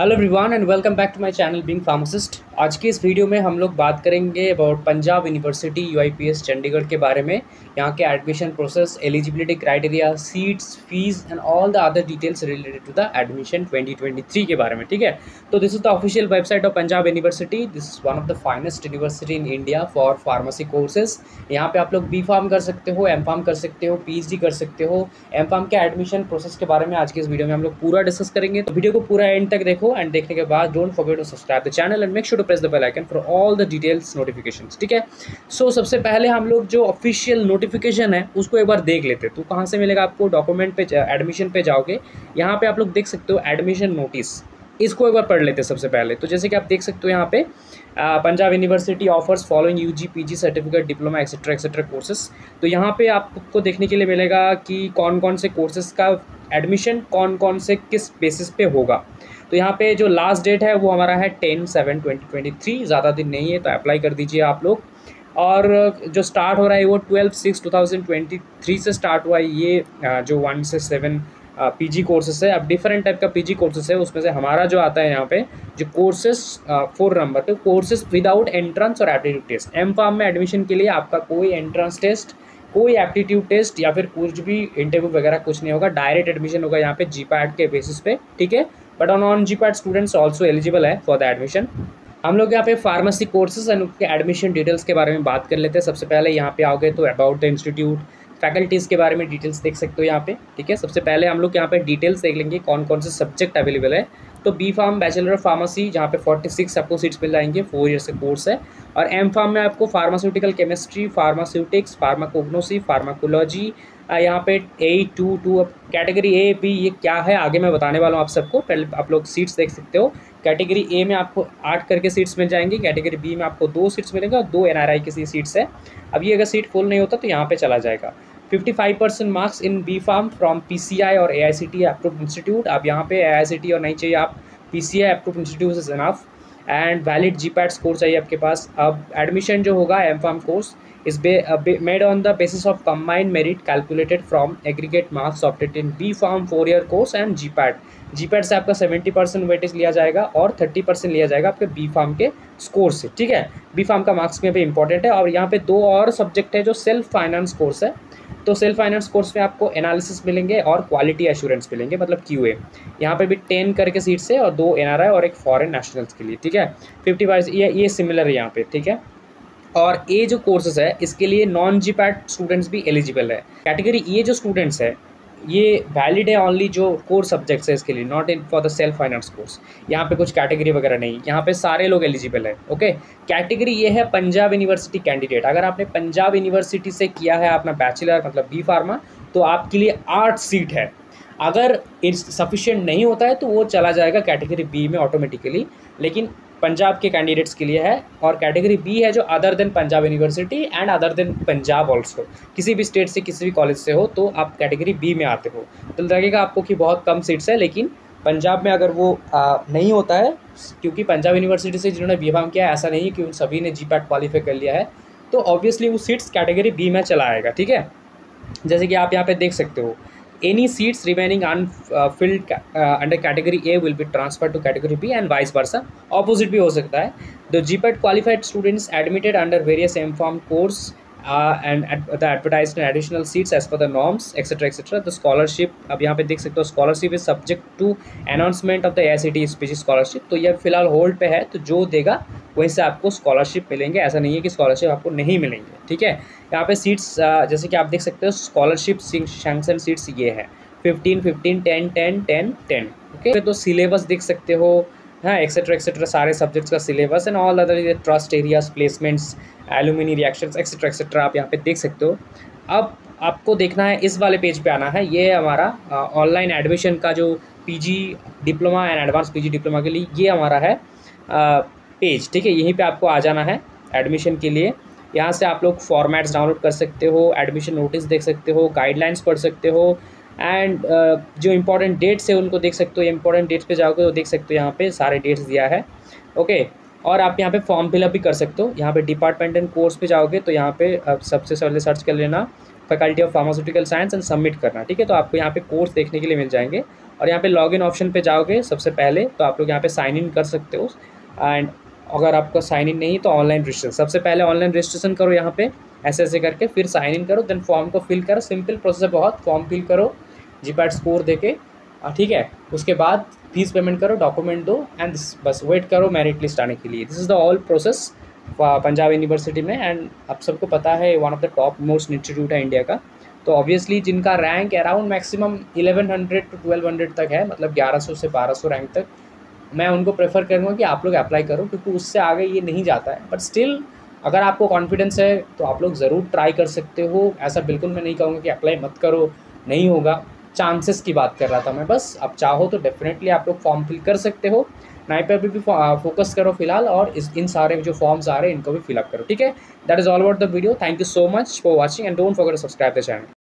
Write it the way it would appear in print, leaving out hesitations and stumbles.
Hello everyone and welcome back to my channel being pharmacist. आज की इस video में हम लोग बात करेंगे about Punjab university UIPS Chandigarh के बारे में। यहाँ के admission process, eligibility criteria, seats, fees and all the other details related to the admission 2023 के बारे में। ठीक है, तो this is the official website of Punjab university. This is one of the finest university in India for pharmacy courses. यहाँ पे आप लोग बी फार्म कर सकते हो, एम फार्म कर सकते हो, पीएचडी कर सकते हो। एम फार्म के एडमिशन प्रोसेस के बारे में आज के इस वीडियो में हम लोग पूरा डिस्कस करेंगे, तो वीडियो को पूरा एंड तक देखो एंड देखने के बाद don't forget to subscribe the channel and make sure to press the bell icon for all the details notifications. ठीक है, सो सबसे पहले हम लोग जो ऑफिशियल नोटिफिकेशन है उसको एक बार देख लेते हैं। तो कहाँ से मिलेगा आपको? डॉक्यूमेंट पे, एडमिशन पे जाओगे, यहाँ पे आप लोग देख सकते हो एडमिशन नोटिस। इसको एक बार पढ़ लेते हैं सबसे पहले। तो जैसे कि आप देख सकते हो यहाँ पे Punjab university offers following UG, PG, certificate, diploma etcetera etcetera courses. तो यहाँ पे आपको देखने के लिए मिलेगा कि कौन कौन से कोर्सेज का एडमिशन कौन कौन से किस बेसिस पे होगा। तो यहाँ पे जो लास्ट डेट है वो हमारा है 10/7/2023, ज़्यादा दिन नहीं है, तो अप्लाई कर दीजिए आप लोग। और जो स्टार्ट हो रहा है वो 12/6/2023 से स्टार्ट हुआ है। ये जो 1 से 7 पीजी कोर्सेस है। अब डिफरेंट टाइप का पीजी कोर्सेस है, उसमें से हमारा जो आता है यहाँ पे जो कोर्सेस 4 नंबर पे, कोर्सेस विदाउट एंट्रेंस और एप्टीट्यूड टेस्ट। एम फार्म में एडमिशन के लिए आपका कोई एंट्रेंस टेस्ट, कोई एप्टीट्यूड टेस्ट या फिर कुछ भी इंटरव्यू वगैरह कुछ नहीं होगा, डायरेक्ट एडमिशन होगा यहाँ पे जीपैट के बेसिस पे। ठीक है, but non GPAT students also eligible है फॉर द एडमिशन। हम लोग यहाँ पे फार्मेसी कोर्सेज एंड उनके एडमिशन डिटेल्स के बारे में बात कर लेते हैं। सबसे पहले यहाँ पे आओगे तो अबाउट द इंस्टीट्यूट, फैकल्टीज़ के बारे में डिटेल्स देख सकते हो यहाँ पे। ठीक है, सबसे पहले हम लोग यहाँ पे डिटेल्स देख लेंगे कौन कौन से सब्जेक्ट अवेलेबल है। तो B pharm bachelor of pharmacy, जहाँ पे 46 आपको सीट्स मिल जाएंगे, 4 ईयर्स का कोर्स है। और एम फार्म में आपको pharmaceutical chemistry, pharmaceutics, pharmacognosy, pharmacology, यहाँ पे A22। अब कैटेगरी ए बी ये क्या है आगे मैं बताने वाला हूँ आप सबको। पहले आप लोग सीट्स देख सकते हो। कैटेगरी ए में आपको 8 करके सीट्स मिल जाएंगी, कैटेगरी बी में आपको 2 सीट्स मिलेगा और 2 एनआरआई की सीट्स है। अब ये अगर सीट फुल नहीं होता तो यहाँ पे चला जाएगा। 55% marks in B pharm from PCI और एआईसीटी अप्रूव्ड इंस्टीट्यूट। अब यहाँ पे एआईसीटी और नहीं चाहिए, आप PCI approved institute is enough and valid GPAT score चाहिए आपके पास। अब एडमिशन जो होगा M pharm course is made on the basis of combined merit calculated from aggregate marks obtained in B Farm 4-year course and GPAT। GPAT से आपका 70% weightage लिया जाएगा और 30% लिया जाएगा आपके बी फार्म के स्कोर से। ठीक है, बी फार्म का मार्क्स में भी इंपॉर्टेंट है। और यहाँ पे 2 और सब्जेक्ट है जो सेल्फ फाइनेंस कोर्स है। तो सेल्फ फाइनेंस कोर्स में आपको एनालिसिस मिलेंगे और क्वालिटी एश्योरेंस मिलेंगे, मतलब QA। यहाँ पे भी 10 करके सीट्स है और 2 एनआरआई और एक फॉरेन नेशनल्स के लिए। ठीक है, 55 ये सिमिलर है यहाँ पे। ठीक है, और ये जो कोर्सेज है इसके लिए नॉन जीपैट स्टूडेंट्स भी एलिजिबल है। कैटेगरी ये जो स्टूडेंट्स है ये वैलिड है ओनली जो कोर सब्जेक्ट्स है इसके लिए, not in for the self finance course. यहाँ पे कुछ कैटेगरी वगैरह नहीं, यहाँ पे सारे लोग एलिजिबल है। ओके, कैटेगरी ये है पंजाब यूनिवर्सिटी कैंडिडेट। अगर आपने पंजाब यूनिवर्सिटी से किया है अपना बैचलर मतलब बी फार्मा, तो आपके लिए 8 सीट है। अगर सफिशिएंट नहीं होता है तो वो चला जाएगा कैटेगरी बी में ऑटोमेटिकली, लेकिन पंजाब के कैंडिडेट्स के लिए है। और कैटेगरी बी है जो other than Punjab university and other than Punjab also, किसी भी स्टेट से किसी भी कॉलेज से हो तो आप कैटेगरी बी में आते हो। तो लगेगा आपको कि बहुत कम सीट्स है, लेकिन पंजाब में अगर वो नहीं होता है, क्योंकि पंजाब यूनिवर्सिटी से जिन्होंने बी फार्म किया है ऐसा नहीं है कि उन सभी ने जीपैट क्वालिफाई कर लिया है, तो ऑब्वियसली वो सीट्स कैटेगरी बी में चला आएगा। ठीक है, जैसे कि आप यहाँ पे देख सकते हो, any seats remaining unfilled under category A will be transferred to category B and vice versa। opposite भी हो सकता है। The GPAT qualified students admitted under various M.Pharm course and the advertised additional seats as per the norms etc etc। The scholarship, अब यहाँ पे देख सकते हो, scholarship is subject to announcement of the AICTE SPG scholarship। तो ये फिलहाल hold पे है, तो जो देगा वहीं से आपको स्कॉलरशिप मिलेंगे, ऐसा नहीं है कि स्कॉलरशिप आपको नहीं मिलेंगे। ठीक है, यहाँ पे सीट्स जैसे कि आप देख सकते हो, स्कॉलरशिप सैंक्शन सीट्स ये है 15 15 10 10 10 10। ओके, तो सिलेबस देख सकते हो, हाँ, एक्सेट्रा एक्सेट्रा सारे सब्जेक्ट्स का syllabus and all other thrust areas, placements, alumni reactions etcetera etcetera आप यहाँ पे देख सकते हो। अब आपको देखना है, इस वाले पेज पे आना है। ये हमारा ऑनलाइन एडमिशन का जो PG diploma and advance PG diploma के लिए ये हमारा है पेज। ठीक है, यहीं पे आपको आ जाना है एडमिशन के लिए। यहाँ से आप लोग फॉर्मेट्स डाउनलोड कर सकते हो, एडमिशन नोटिस देख सकते हो, गाइडलाइंस पढ़ सकते हो एंड जो इंपॉर्टेंट डेट्स है उनको देख सकते हो। इंपॉर्टेंट डेट्स पे जाओगे तो देख सकते हो यहाँ पे सारे डेट्स दिया है। ओके, और आप यहाँ पे फॉर्म फिलअप भी कर सकते हो। यहाँ पे डिपार्टमेंट एंड कोर्स पे जाओगे तो यहाँ पे सबसे पहले सर्च कर लेना faculty of pharmaceutical science and submit करना, ठीक है। तो आपको यहाँ पे कोर्स देखने के लिए मिल जाएंगे और यहाँ पे लॉगिन ऑप्शन पे जाओगे सबसे पहले तो आप लोग यहाँ पे साइन इन कर सकते हो। एंड अगर आपका साइन इन नहीं तो ऑनलाइन रजिस्ट्रेशन, सबसे पहले ऑनलाइन रजिस्ट्रेशन करो यहाँ पे ऐसे करके, फिर साइन इन करो, देन फॉर्म को फिल करो। सिंपल प्रोसेस है बहुत, फॉर्म फिल करो जीपैट स्कोर देके, ठीक है। उसके बाद फीस पेमेंट करो, डॉक्यूमेंट दो एंड बस वेट करो मेरिट लिस्ट आने के लिए। This is the all process Punjab university में। एंड आप सबको पता है one of the top most institute है इंडिया का। तो ऑब्वियसली जिनका रैंक अराउंड मैक्सिमम 1100 to 1200 तक है, मतलब 1100 से 1200 रैंक तक, मैं उनको प्रेफर करूँगा कि आप लोग अप्लाई करो, क्योंकि उससे आगे ये नहीं जाता है। बट स्टिल अगर आपको कॉन्फिडेंस है तो आप लोग ज़रूर ट्राई कर सकते हो। ऐसा बिल्कुल मैं नहीं कहूँगा कि अप्लाई मत करो, नहीं होगा। चांसेस की बात कर रहा था मैं बस। आप चाहो तो डेफिनेटली आप लोग फॉर्म फिल कर सकते हो। नाइट पे भी फोकस करो फिलहाल, और इन सारे जो फॉर्म्स आ रहे हैं इनको भी फिलअप करो, ठीक है। That is all about the video. Thank you so much for watching and don't forget to subscribe the channel.